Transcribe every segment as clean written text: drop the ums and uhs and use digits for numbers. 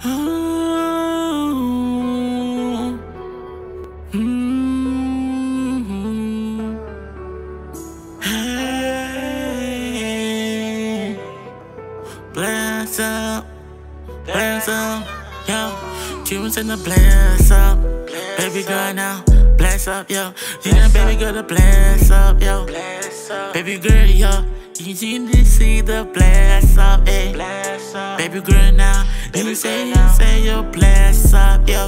Hey, bless up, yo. Cubans in the bless up, baby girl now, bless up, yo. You know, baby girl to bless up, yo. Baby girl, yo. You need to see the bless up, eh? Baby girl now, you say yo, bless up, yo.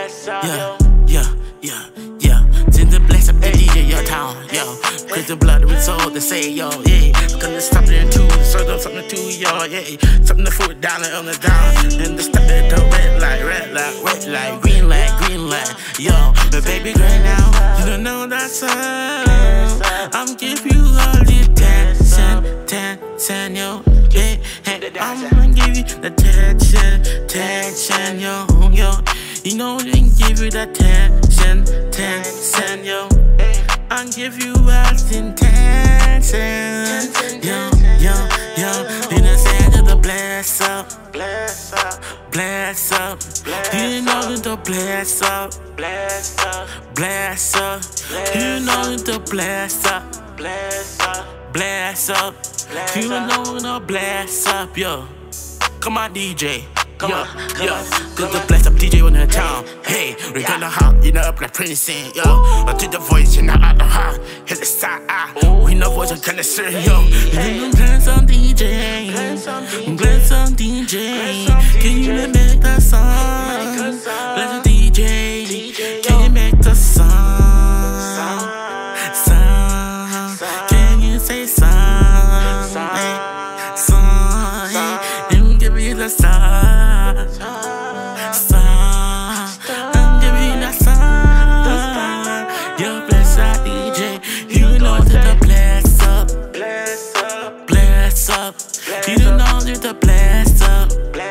Yeah. Send the bless up the DJ, your town, yo. Cause the blood we sold to say, yo, yeah. Gonna stop there too, serve up something too, yo, yeah. Something to foot down on the down. And the stop at the red light, green light, yo. But baby girl now, you don't know that song. I'm give you all the tension, yo. Yeah, hey, I'ma give you the tension, yo. You know they can give you the tension, yo. I'll give you all the tension, yo. You know say the bless up. You know the bless up. You know the bless up. You know the bless up, yo. Come on, DJ. Yo, cause the bless up DJ on the town. Hey, we're gonna hop, you know, up like Prince, yo. I do the voice, you know, out the heart. Hit the side, we know voice, I'm kinda serious, yo. Bless up DJ, bless up DJ. Can you make the song? Bless up DJ, can you make the song? Can you say song? Song, and give me the song. I'm giving that song. Yo, bless up DJ. You know that the bless up. You know that the bless up.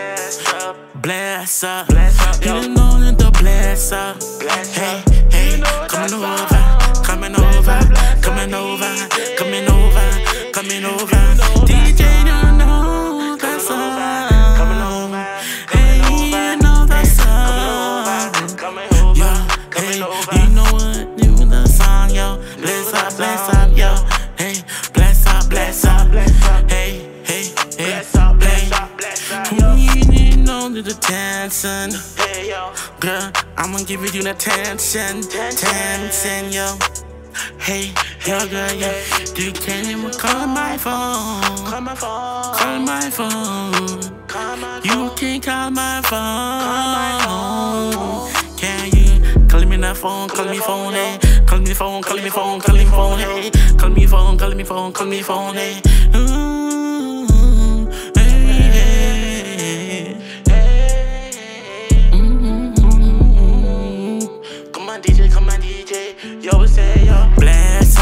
You know that the bless up. Hey, coming over. DJ don't know that song. You know what? Do the song, yo. Bless up, yo. Hey, bless up. Hey. You know the tension. Girl, I'ma give you the tension, yo. Hey, yo, girl, yeah. You can't even call my phone. You can't call my phone. Can you call me that phone? Call me phone, hey. Call me phone, hey. Call me phone, hey. Come on, DJ. Yo, say, yo. Bless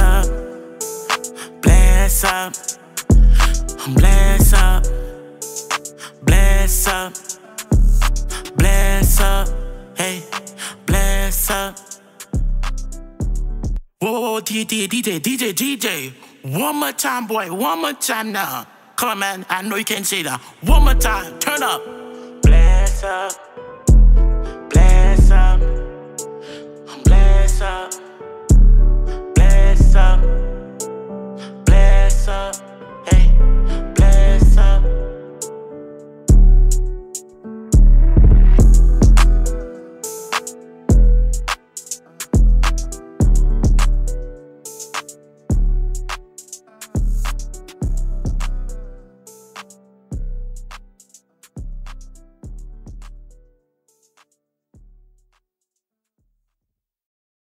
up. Hey, bless up. Whoa, DJ. One more time, boy. One more time now. Come on, man. I know you can't say that. One more time. Turn up. Bless up.